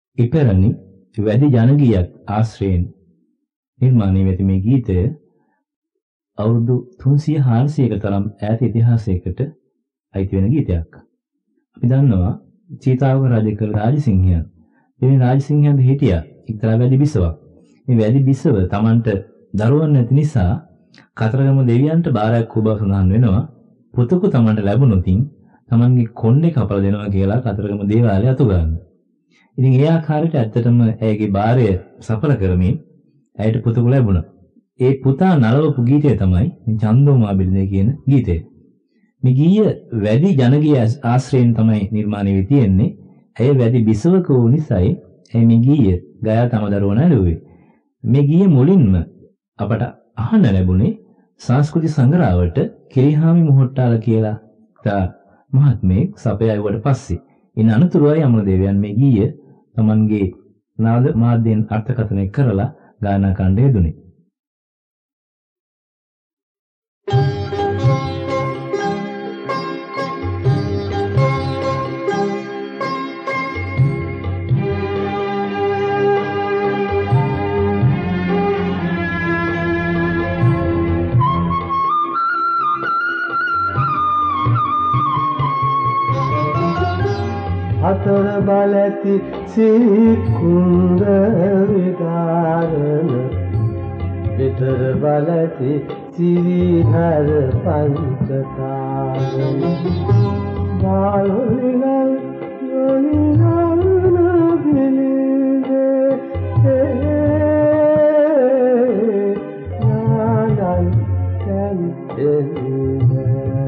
ඉපැරණි වැඩි ජනගීයක් ආශ්‍රයෙන් නිර්මාණය වෙති මේ ගීතය අවුරුදු 300 400ක තරම් ඈත ඉතිහාසයකට අයිති වෙන ගීතයක්. අපි දන්නවා සීතාවක රජකල රාජසිංහයන්. මේ රාජසිංහයන් හිටියා එක්තරා වැඩි බිසවක්. මේ වැඩි බිසව Tamanට දරුවන් නැති නිසා කතරගම දෙවියන්ට බාරයක් වූ බව සඳහන් වෙනවා. පුතෙකු Tamanට ලැබුණොතින් Tamanගේ කොණ්ඩේ කපලා දෙනවා කියලා කතරගම දේවාලය අතු ගන්න. ඉතින් ඒ ආකාරයට ඇත්තටම ඇයගේ බාරය සඵල කරමින් ඇයට පුතෙකු ලැබුණා. ඒ පුතා නලවපු ගීතය තමයි චන්දෝමා බිරිඳේ කියන ගීතය. මේ ගීය වැඩි ජනගීය ආශ්‍රයෙන් තමයි නිර්මාණය වෙ තියෙන්නේ. ඇය වැඩි බිසවක වූ නිසායි මේ ගීය ගයා තම දරුවන ඇරුවේ. මේ ගීය මුලින්ම අපට අහන්න ලැබුණේ සංස්කෘති සංග්‍රහවට කිරිහාමි මොහොට්ටාල කියලා තා මහත්මයෙක් සපයායුවට පස්සේ. ඉන් අනතුරුවයි අමරදේවයන් මේ ගීය තමන්ගේ නාද මාධ්‍යයෙන් අර්ථකථනය කරලා ගායනා කණ්ඩ යෙදුනේ. අතර බලති සීකුන්ද විදාරන විතර බලති සිරිධර පංචකාරන බාලුලිනල් යොනිනල් නබිලිදේ නානල් කැන්තෙලිදේ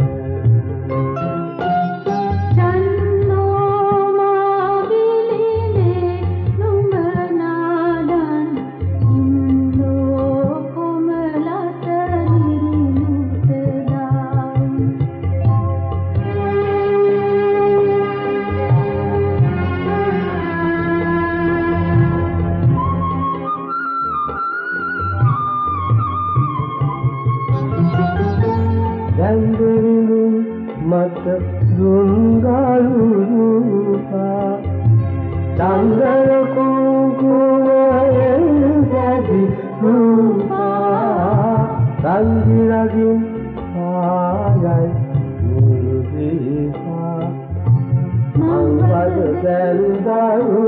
මත දුන්ගලුරුපා චන්දර කුකුවයෙන් ගැදි රූපා සංගිරගින් ආයයි මුරුදීපා මංගල සැල්දරු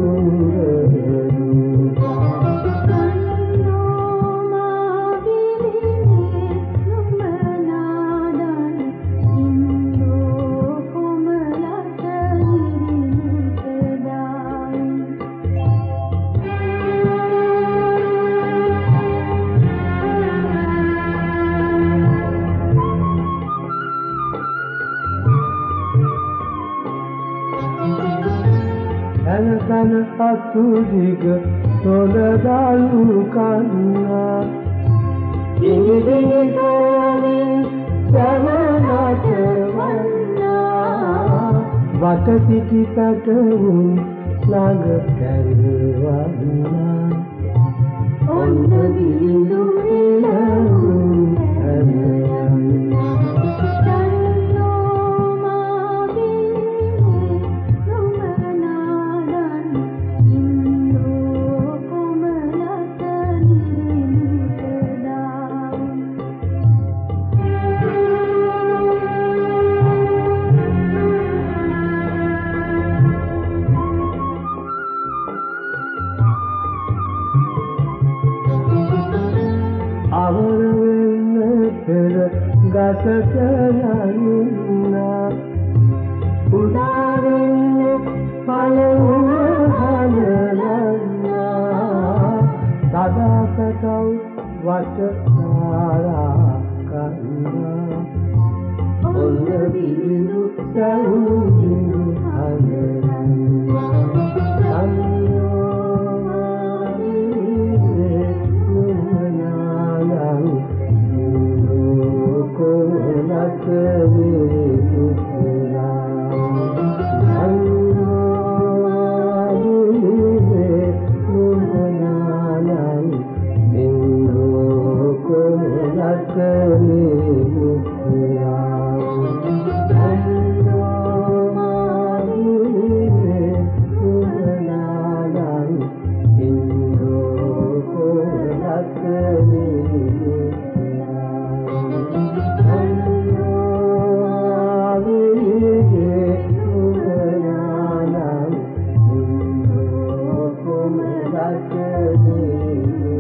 තන පතුදිග තොලදලු කන්නා ඉනිදිනි තෝලින් සමනත වන්නා වට සිටි පැටවුන් ළඟ කැරවන්නා ඔන්න විඳු ඉලවුන් ගසක යන්නා උදාරින්නේ පළවුන හනලන්නා සදාකටව වටනාරා කන්නා ඔන්න බිඳු සැවුදිනු හනලන්නා Thank you. වේ